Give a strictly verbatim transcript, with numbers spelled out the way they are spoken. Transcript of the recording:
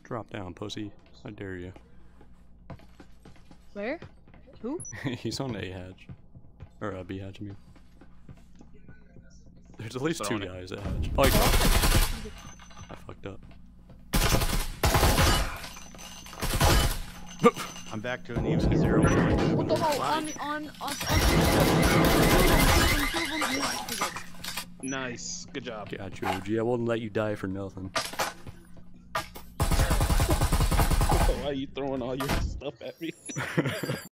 Drop down, pussy. I dare you. Where? Who? He's on A hatch. Or uh, B hatch, I mean. There's at least two guys at hatch. Oh, I fucked up. I'm back to an even zero. What the hell? On, on, on, on. Nice. Good job. Got you, O G. I wouldn't let you die for nothing. Why are you throwing all your stuff at me?